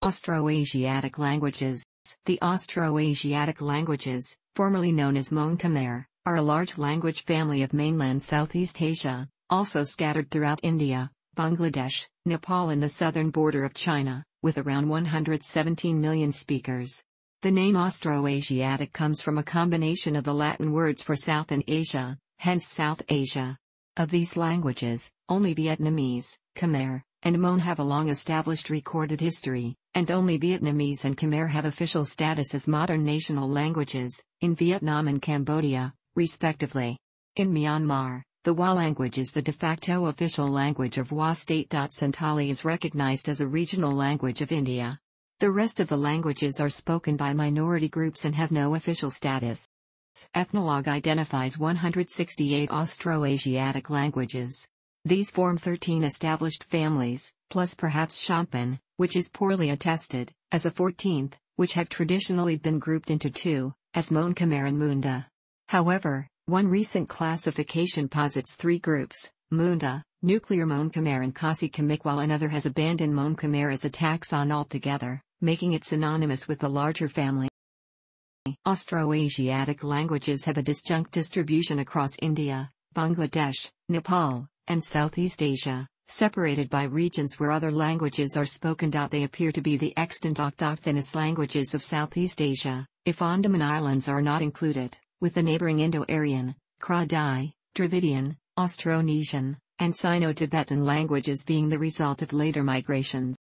Austroasiatic languages. The Austroasiatic languages, formerly known as Mon-Khmer, are a large language family of mainland Southeast Asia, also scattered throughout India, Bangladesh, Nepal and the southern border of China, with around 117 million speakers. The name Austroasiatic comes from a combination of the Latin words for South and Asia, hence South Asia. Of these languages, only Vietnamese, Khmer, and Mon have a long-established recorded history, and only Vietnamese and Khmer have official status as modern national languages, in Vietnam and Cambodia, respectively. In Myanmar, the Wa language is the de facto official language of Wa state. Santali is recognized as a regional language of India. The rest of the languages are spoken by minority groups and have no official status. Ethnologue identifies 168 Austroasiatic languages. These form 13 established families, plus perhaps Shompen, which is poorly attested, as a 14th, which have traditionally been grouped into two, as Mon-Khmer and Munda. However, one recent classification posits three groups: Munda, nuclear Mon-Khmer and Khasi Khmuic, while another has abandoned Mon-Khmer as a taxon altogether, making it synonymous with the larger family. Austroasiatic languages have a disjunct distribution across India, Bangladesh, Nepal, and Southeast Asia, separated by regions where other languages are spoken. They appear to be the extant autochthonous languages of Southeast Asia, if Andaman Islands are not included, with the neighboring Indo-Aryan, Kra-Dai, Dravidian, Austronesian, and Sino-Tibetan languages being the result of later migrations.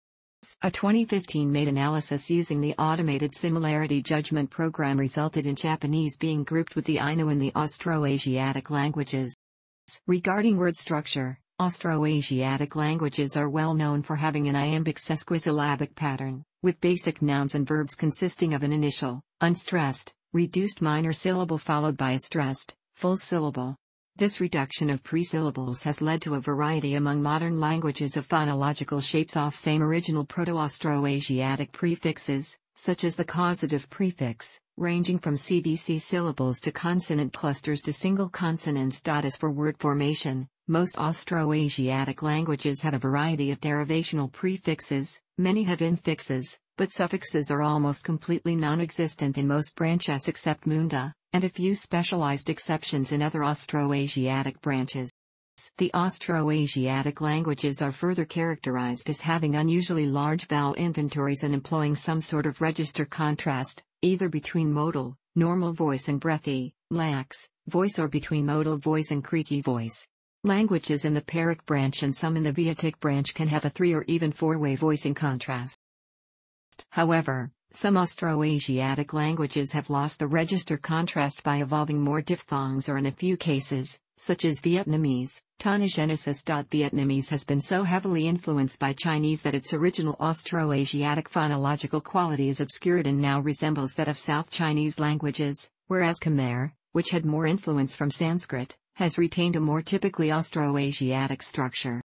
A 2015 made analysis using the automated similarity judgment program resulted in Japanese being grouped with the Ainu in the Austroasiatic languages. Regarding word structure, Austroasiatic languages are well known for having an iambic sesquisyllabic pattern, with basic nouns and verbs consisting of an initial, unstressed, reduced minor syllable followed by a stressed, full syllable. This reduction of pre-syllables has led to a variety among modern languages of phonological shapes off same original Proto-Austroasiatic prefixes, such as the causative prefix, ranging from CVC syllables to consonant clusters to single consonants. As for word formation, most Austroasiatic languages have a variety of derivational prefixes, many have infixes, but suffixes are almost completely non-existent in most branches except Munda, and a few specialized exceptions in other Austroasiatic branches. The Austroasiatic languages are further characterized as having unusually large vowel inventories and employing some sort of register contrast, either between modal, normal voice and breathy, lax, voice or between modal voice and creaky voice. Languages in the Paric branch and some in the Vietnamic branch can have a 3 or even 4-way voicing contrast. However, some Austroasiatic languages have lost the register contrast by evolving more diphthongs, or in a few cases, such as Vietnamese, tonogenesis. Vietnamese has been so heavily influenced by Chinese that its original Austroasiatic phonological quality is obscured and now resembles that of South Chinese languages, whereas Khmer, which had more influence from Sanskrit, has retained a more typically Austroasiatic structure.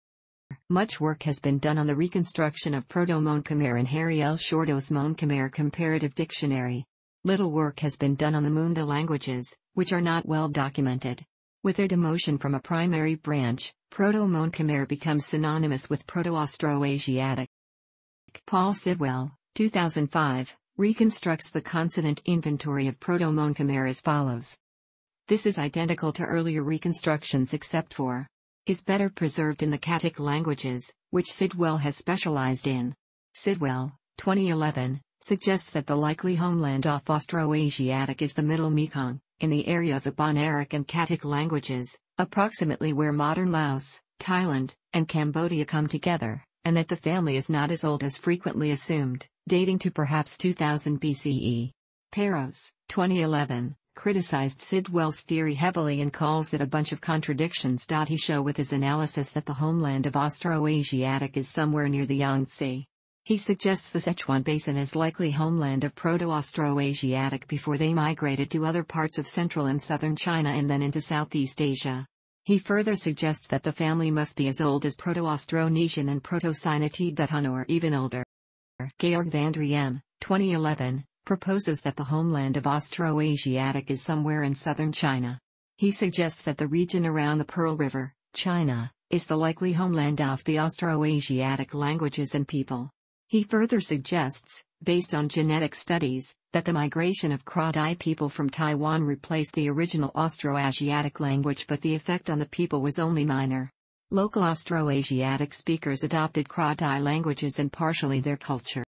Much work has been done on the reconstruction of Proto-Mon-Khmer in Harry L. Shorto's Mon-Khmer Comparative Dictionary. Little work has been done on the Munda languages, which are not well documented. With their demotion from a primary branch, Proto-Mon-Khmer becomes synonymous with Proto-Austroasiatic. Paul Sidwell, 2005, reconstructs the consonant inventory of Proto-Mon-Khmer as follows. This is identical to earlier reconstructions except for is better preserved in the Khatic languages, which Sidwell has specialized in. Sidwell, 2011, suggests that the likely homeland of Austroasiatic is the Middle Mekong, in the area of the Bonaric and Khatic languages, approximately where modern Laos, Thailand, and Cambodia come together, and that the family is not as old as frequently assumed, dating to perhaps 2000 BCE. Peros, 2011, criticized Sidwell's theory heavily and calls it a bunch of contradictions. He shows with his analysis that the homeland of Austroasiatic is somewhere near the Yangtze. He suggests the Sichuan Basin as likely homeland of Proto-Austroasiatic before they migrated to other parts of central and southern China and then into Southeast Asia. He further suggests that the family must be as old as Proto-Austronesian and Proto-Sino-Tibetan or even older. Georg van Driem, 2011, proposes that the homeland of Austroasiatic is somewhere in southern China. He suggests that the region around the Pearl River, China, is the likely homeland of the Austroasiatic languages and people. He further suggests, based on genetic studies, that the migration of Kra-Dai people from Taiwan replaced the original Austroasiatic language, but the effect on the people was only minor. Local Austroasiatic speakers adopted Kra-Dai languages and partially their culture.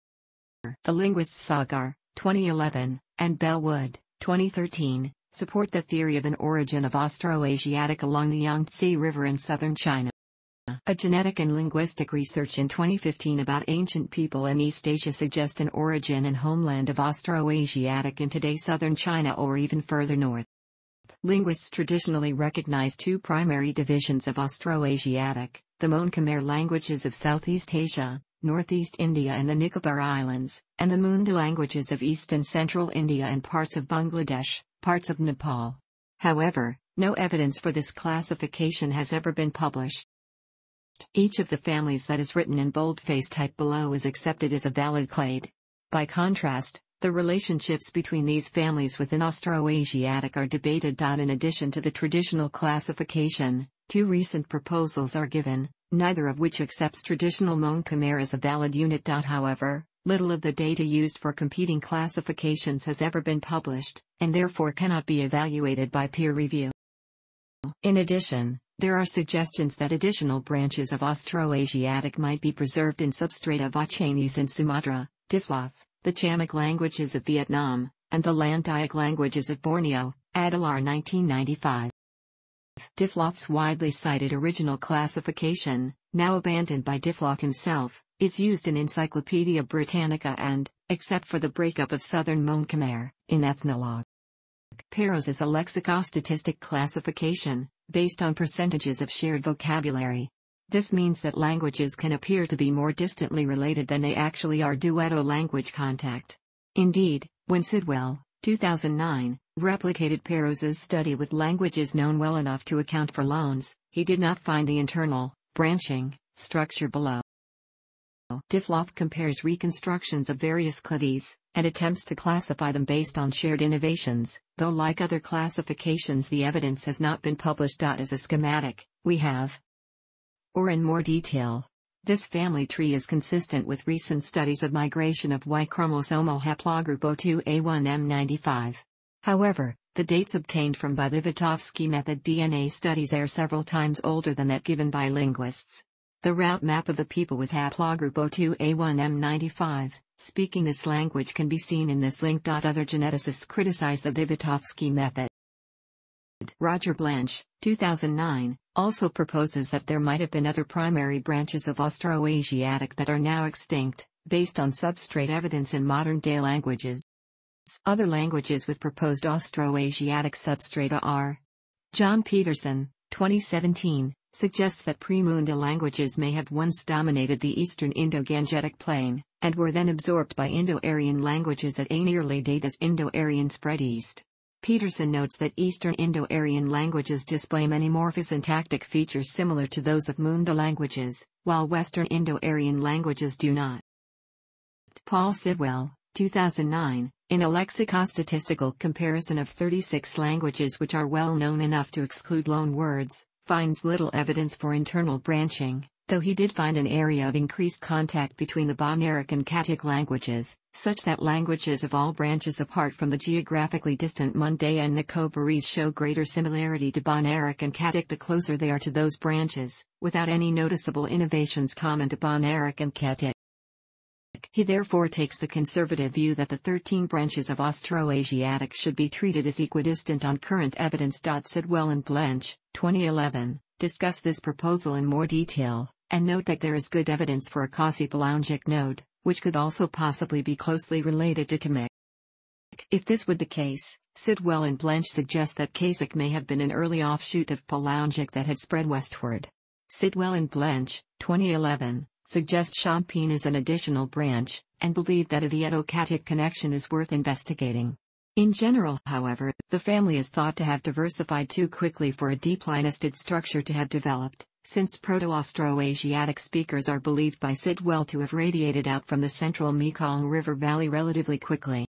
The linguists Sagar, 2011, and Bellwood, 2013, support the theory of an origin of Austroasiatic along the Yangtze River in southern China. A genetic and linguistic research in 2015 about ancient people in East Asia suggests an origin and homeland of Austroasiatic in today's southern China or even further north. Linguists traditionally recognize two primary divisions of Austroasiatic: the Mon-Khmer languages of Southeast Asia, Northeast India and the Nicobar Islands, and the Munda languages of East and Central India and parts of Bangladesh, parts of Nepal. However, no evidence for this classification has ever been published. Each of the families that is written in boldface type below is accepted as a valid clade. By contrast, the relationships between these families within Austroasiatic are debated. In addition to the traditional classification, two recent proposals are given, neither of which accepts traditional Mon-Khmer as a valid unit. However, little of the data used for competing classifications has ever been published, and therefore cannot be evaluated by peer review. In addition, there are suggestions that additional branches of Austroasiatic might be preserved in substrata of Chinese in Sumatra, Tifloth, the Chamic languages of Vietnam, and the Landayak languages of Borneo, Adalar 1995. Tifloth's widely cited original classification, now abandoned by Tifloth himself, is used in Encyclopaedia Britannica and, except for the breakup of Southern Mon-Khmer, in Ethnologue. Peros is a lexicostatistic classification, based on percentages of shared vocabulary. This means that languages can appear to be more distantly related than they actually are due to language contact. Indeed, when Sidwell, 2009, replicated Peros's study with languages known well enough to account for loans, he did not find the internal, branching, structure below. Tifloth compares reconstructions of various clades, and attempts to classify them based on shared innovations, though like other classifications the evidence has not been published. As a schematic, we have, or in more detail, this family tree is consistent with recent studies of migration of Y-chromosomal haplogroup O2A1M95. However, the dates obtained from by the Vitovsky method DNA studies are several times older than that given by linguists. The route map of the people with haplogroup O2A1M95, speaking this language can be seen in this link. Other geneticists criticize the Vitovsky method. Roger Blanche, 2009, also proposes that there might have been other primary branches of Austroasiatic that are now extinct, based on substrate evidence in modern-day languages. Other languages with proposed Austroasiatic substrata are. John Peterson, 2017, suggests that pre-Munda languages may have once dominated the eastern Indo-Gangetic plain, and were then absorbed by Indo-Aryan languages at an early date as Indo-Aryan spread east. Peterson notes that Eastern Indo-Aryan languages display many morphosyntactic features similar to those of Munda languages, while Western Indo-Aryan languages do not. Paul Sidwell, 2009, in a lexicostatistical comparison of 36 languages which are well known enough to exclude loan words, finds little evidence for internal branching, though he did find an area of increased contact between the Bamaric and Katic languages, such that languages of all branches apart from the geographically distant Munda and Nicobarese show greater similarity to Bamaric and Katic the closer they are to those branches, without any noticeable innovations common to Bamaric and Katic. He therefore takes the conservative view that the 13 branches of Austroasiatic should be treated as equidistant on current evidence. Sidwell and Blanche, 2011, discuss this proposal in more detail, and note that there is good evidence for a Khasi-Palaungic node, which could also possibly be closely related to Khmuic. If this were the case, Sidwell and Blanche suggest that Khasic may have been an early offshoot of Palaungic that had spread westward. Sidwell and Blanche, 2011, suggest Shompen as an additional branch, and believe that a Vieto-Katic connection is worth investigating. In general, however, the family is thought to have diversified too quickly for a deep lineistic structure to have developed, since Proto-Austroasiatic speakers are believed by Sidwell to have radiated out from the central Mekong River Valley relatively quickly.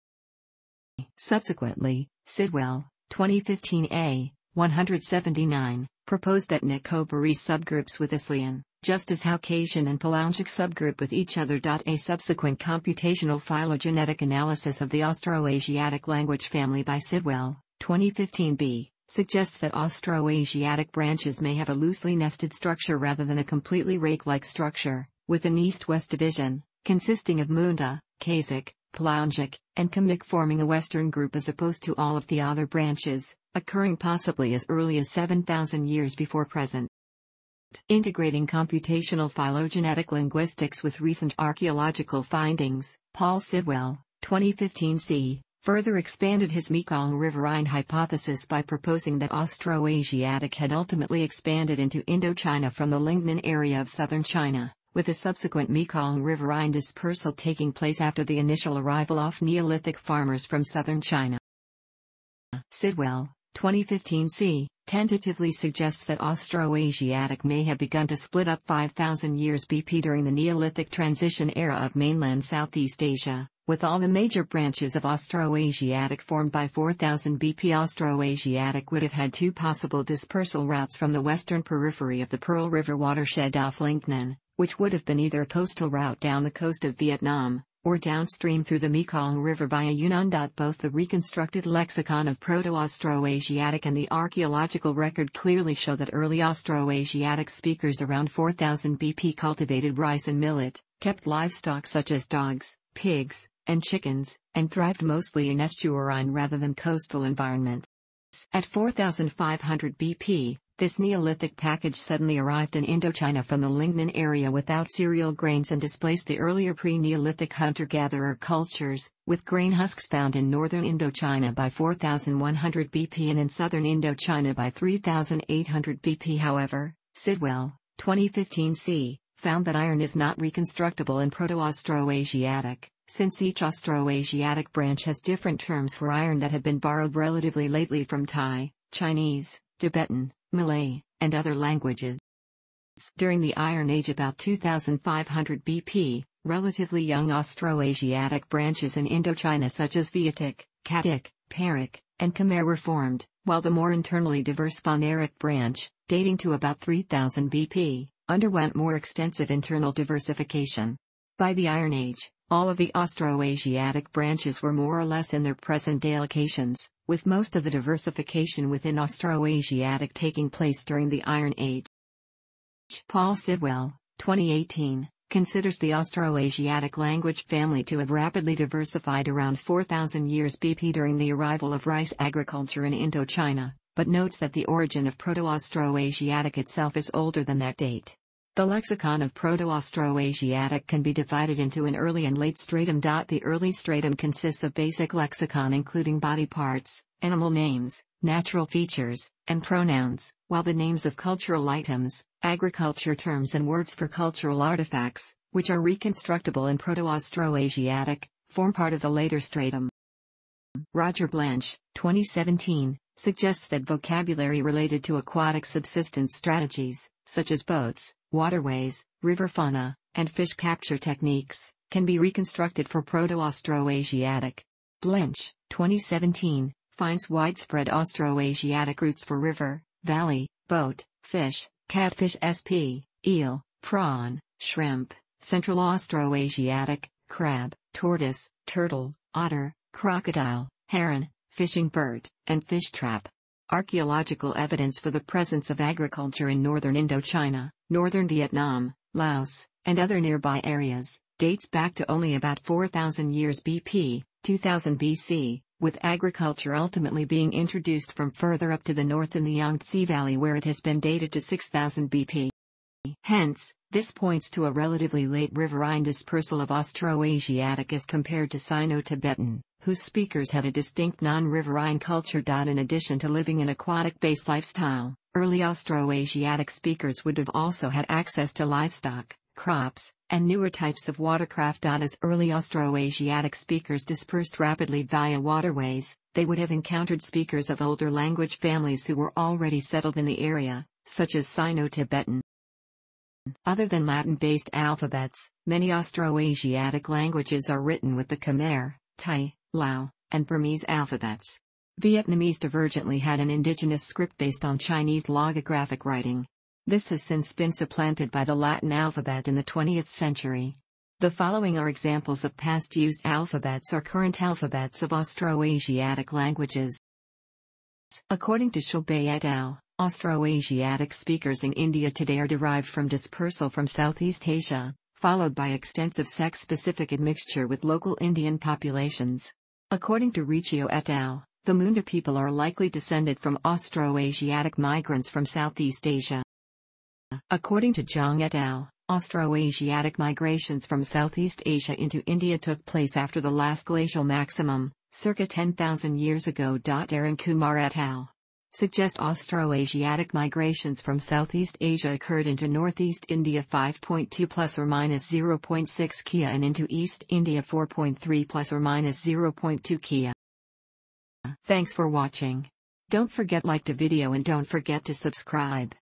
Subsequently, Sidwell, 2015a, 179, proposed that Nicobarese subgroups with Islean, just as Caucasian and Pelagic subgroup with each other. A subsequent computational phylogenetic analysis of the Austroasiatic language family by Sidwell, 2015b, suggests that Austroasiatic branches may have a loosely nested structure rather than a completely rake-like structure, with an east-west division, consisting of Munda, Khasic, Pelagic, and Khmuic forming a western group as opposed to all of the other branches, occurring possibly as early as 7,000 years before present. Integrating computational phylogenetic linguistics with recent archaeological findings, Paul Sidwell, 2015c, further expanded his Mekong riverine hypothesis by proposing that Austroasiatic had ultimately expanded into Indochina from the Lingnan area of southern China, with a subsequent Mekong riverine dispersal taking place after the initial arrival of Neolithic farmers from southern China. Sidwell, 2015c, tentatively suggests that Austroasiatic may have begun to split up 5,000 years BP during the Neolithic transition era of mainland Southeast Asia, with all the major branches of Austroasiatic formed by 4000 BP. Austroasiatic would have had two possible dispersal routes from the western periphery of the Pearl River watershed off Lingnan, which would have been either a coastal route down the coast of Vietnam, or downstream through the Mekong River via Yunnan. Both the reconstructed lexicon of Proto-Austroasiatic and the archaeological record clearly show that early Austroasiatic speakers around 4000 BP cultivated rice and millet, kept livestock such as dogs, pigs, and chickens, and thrived mostly in estuarine rather than coastal environments. At 4500 BP, this Neolithic package suddenly arrived in Indochina from the Lingnan area without cereal grains and displaced the earlier pre-Neolithic hunter-gatherer cultures, with grain husks found in northern Indochina by 4100 BP and in southern Indochina by 3800 BP. However, Sidwell, 2015c, found that iron is not reconstructible in Proto-Austroasiatic, since each Austroasiatic branch has different terms for iron that have been borrowed relatively lately from Thai, Chinese, Tibetan, Malay, and other languages. During the Iron Age about 2500 BP, relatively young Austroasiatic branches in Indochina such as Vietnamese, Kadic, Paric, and Khmer were formed, while the more internally diverse Phaneric branch, dating to about 3000 BP, underwent more extensive internal diversification. By the Iron Age, all of the Austroasiatic branches were more or less in their present-day locations, with most of the diversification within Austroasiatic taking place during the Iron Age. Paul Sidwell, 2018, considers the Austroasiatic language family to have rapidly diversified around 4000 years BP during the arrival of rice agriculture in Indochina, but notes that the origin of Proto-Austroasiatic itself is older than that date. The lexicon of Proto-Austroasiatic can be divided into an early and late stratum. The early stratum consists of basic lexicon including body parts, animal names, natural features, and pronouns, while the names of cultural items, agriculture terms and words for cultural artifacts, which are reconstructible in Proto-Austroasiatic, form part of the later stratum. Roger Blanche, 2017, suggests that vocabulary related to aquatic subsistence strategies, such as boats, waterways, river fauna, and fish capture techniques, can be reconstructed for Proto-Austroasiatic. Blanche, 2017, finds widespread Austroasiatic roots for river, valley, boat, fish, catfish sp, eel, prawn, shrimp, Central Austroasiatic, crab, tortoise, turtle, otter, crocodile, heron, fishing bird, and fish trap. Archaeological evidence for the presence of agriculture in northern Indochina, northern Vietnam, Laos, and other nearby areas, dates back to only about 4000 years BP, 2000 BC, with agriculture ultimately being introduced from further up to the north in the Yangtze Valley where it has been dated to 6000 BP. Hence, this points to a relatively late riverine dispersal of Austroasiatic as compared to Sino-Tibetan, whose speakers had a distinct non-riverine culture. In addition to living an aquatic-based lifestyle, early Austroasiatic speakers would have also had access to livestock, crops, and newer types of watercraft. As early Austroasiatic speakers dispersed rapidly via waterways, they would have encountered speakers of older language families who were already settled in the area, such as Sino-Tibetan. Other than Latin-based alphabets, many Austroasiatic languages are written with the Khmer, Thai, Lao, and Burmese alphabets. Vietnamese divergently had an indigenous script based on Chinese logographic writing. This has since been supplanted by the Latin alphabet in the 20th century. The following are examples of past used alphabets or current alphabets of Austroasiatic languages. According to Shompen et al., Austroasiatic speakers in India today are derived from dispersal from Southeast Asia, followed by extensive sex-specific admixture with local Indian populations. According to Riccio et al., the Munda people are likely descended from Austroasiatic migrants from Southeast Asia. According to Zhang et al., Austroasiatic migrations from Southeast Asia into India took place after the last glacial maximum, circa 10,000 years ago. Aaron Kumar et al. Suggest Austroasiatic migrations from Southeast Asia occurred into Northeast India 5.2 plus or minus 0.6 Kia and into East India 4.3 plus or minus 0.2 Kia. Thanks for watching. Don't forget like the video and don't forget to subscribe.